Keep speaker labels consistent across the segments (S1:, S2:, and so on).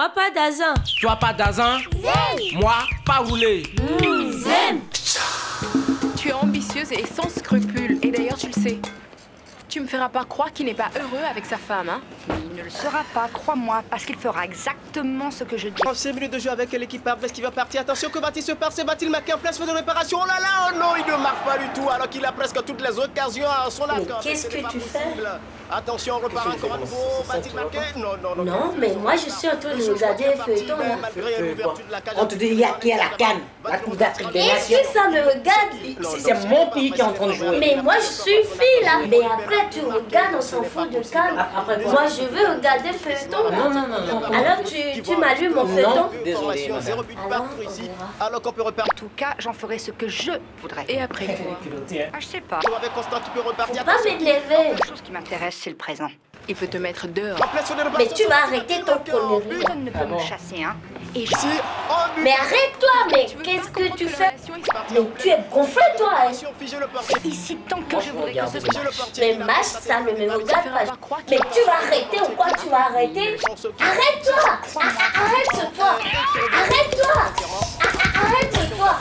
S1: Moi, pas d'azin.
S2: Toi, pas d'azin.
S3: Zen.
S2: Moi, pas roulé.
S1: Zen.
S4: Tu es ambitieuse et sans scrupules. Et d'ailleurs, tu le sais. Tu me feras pas croire qu'il n'est pas heureux avec sa femme, hein?
S3: Il ne le sera pas, crois-moi, parce qu'il fera exactement ce que je dis.
S5: 36 minutes de jeu avec l'équipe adverse qui va partir. Attention, que va-t-il se passer? Va-t-il marquer en place feu de réparation? Oh là là, oh non, il ne marque pas du tout, alors qu'il a presque toutes les occasions à son arc.
S1: Mais qu'est-ce que tu fais?
S5: Attention, on repart encore à nouveau. Va-t-il marquer? Non.
S1: Non, mais moi, je suis en train de regarder le feuilleton, là.
S5: Malgré l'ouverture de la cage.
S6: On te dit, il y a qui à la canne, la Coupe d'Afrique des
S1: Est-ce
S6: Nations.
S1: que ça me regarde?
S6: C'est mon pays qui est en train de jouer.
S1: Mais moi, je suis une fille, là. Mais après, tu regardes, on s'en fout de calme.
S6: Après quoi?
S1: Moi, je veux regarder le feuilleton, là.
S6: Non.
S1: Alors, tu m'allumes mon feuilleton?
S6: Désolé, madame.
S5: Zéro but partout ici. Alors qu'on peut
S3: En
S5: repartir
S3: tout cas, j'en ferai ce que je voudrais.
S4: Et après quoi?
S3: Ah, je sais pas.
S5: avec Constant qui peut repartir.
S1: Faut pas m'énerver.
S3: La chose qui m'intéresse, c'est le présent.
S4: Il peut te mettre dehors.
S5: En place feu de
S1: Mais
S5: réparation.
S1: tu vas arrêter ton connerie.
S3: Personne ne peut me chasser, hein. Et je...
S5: Ici, en but.
S1: Mais arrête-toi, mais qu'est-ce que tu fais? Mais tu es gonflé, toi, hein.
S5: Attention, figez le portier.
S3: Ici, tant que je voudrais que ce soit...
S5: Figez le portier.
S1: Mais Mash, ça ne me regarde pas. Mais tu vas arrêter ou quoi? Tu vas arrêter? Arrête-toi! Arrête-toi! Arrête-toi! Arrête-toi!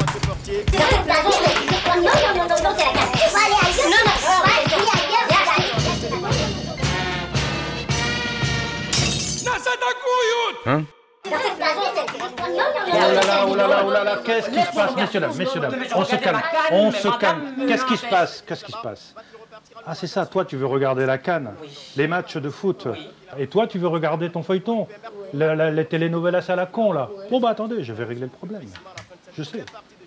S1: Non, c'est la case. Tu vas aller ailleurs. Non,
S7: Oh là là, qu'est-ce qui se passe, messieurs, dames, on se calme, Qu'est-ce qui se passe? Ah, c'est ça, toi, tu veux regarder la CAN, les matchs de foot, et toi, tu veux regarder ton feuilleton, les telenovelas à la con, là. Bon, bah, attendez, je vais régler le problème, je sais.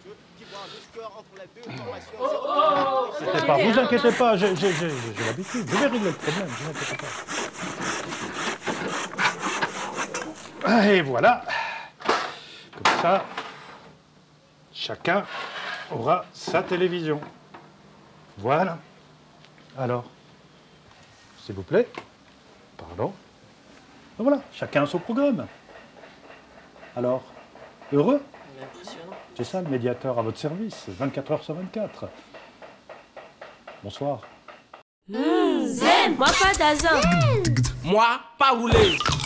S7: Inquiétez pas, vous inquiétez pas, j'ai l'habitude, je vais régler le problème, vous inquiétez pas. Et voilà. Comme ça, chacun aura sa télévision. Voilà. Alors, s'il vous plaît. Pardon. Ben voilà, chacun a son programme. Alors, heureux? C'est ça le médiateur à votre service, 24 heures sur 24. Bonsoir.
S1: Zen. Moi, pas d'azin.
S2: Moi, pas roulé.